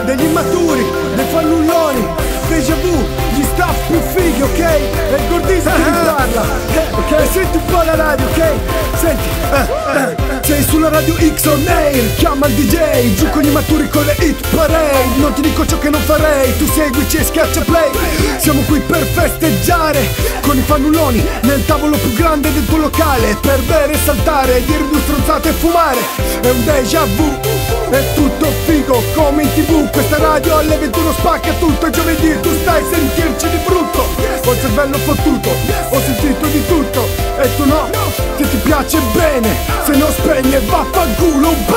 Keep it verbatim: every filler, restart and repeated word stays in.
degli immaturi, dei fannulloni, déjà vu, gli staff più fighi, ok? E il gordista che mi parla, ok? E senti un po' la radio, ok? Senti, eh, eh, sei sulla radio X on air, chiama il D J, giù con gli immaturi con le hit parade. Non ti dico ciò che non farei, tu seguici e schiaccia play. Siamo qui per festeggiare con i fannulloni nel tavolo più grande del tuo locale, per bere e saltare, dire due stronzate e fumare. È un déjà vu, è tutto figo come in tv. Questa radio alle ventuno spacca tutto, è giovedì e tu stai a sentirci di brutto. Ho il cervello fottuto, ho sentito di tutto e tu no. Se ti piace bene, se non spegne vaffanculo un po'.